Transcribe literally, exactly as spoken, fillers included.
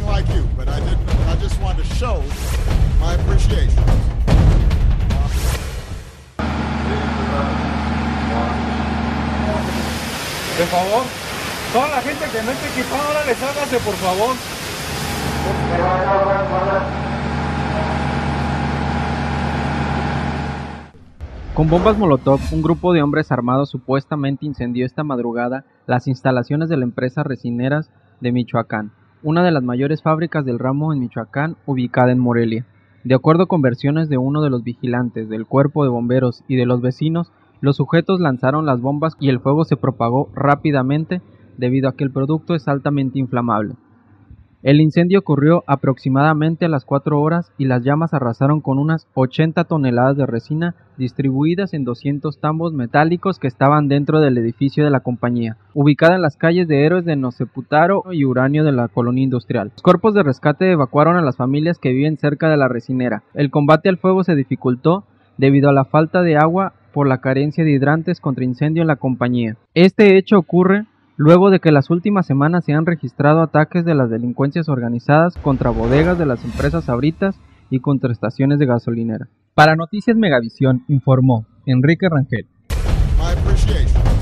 like you, but I didn't. I just wanted to show my appreciation. De favor, toda la gente que no esté equipada, ahora les hágase, por favor. Con bombas Molotov, un grupo de hombres armados supuestamente incendió esta madrugada las instalaciones de la empresa Resineras de Michoacán, una de las mayores fábricas del ramo en Michoacán, ubicada en Morelia. De acuerdo con versiones de uno de los vigilantes, del cuerpo de bomberos y de los vecinos, los sujetos lanzaron las bombas y el fuego se propagó rápidamente debido a que el producto es altamente inflamable. El incendio ocurrió aproximadamente a las cuatro horas y las llamas arrasaron con unas ochenta toneladas de resina distribuidas en doscientos tambos metálicos que estaban dentro del edificio de la compañía, ubicada en las calles de Héroes de Noceputaro y Uranio de la colonia industrial. Los cuerpos de rescate evacuaron a las familias que viven cerca de la resinera. El combate al fuego se dificultó debido a la falta de agua por la carencia de hidrantes contra incendio en la compañía. Este hecho ocurre luego de que las últimas semanas se han registrado ataques de las delincuencias organizadas contra bodegas de las empresas Sabritas y contra estaciones de gasolinera. Para Noticias Megavisión informó Enrique Rangel. My appreciation.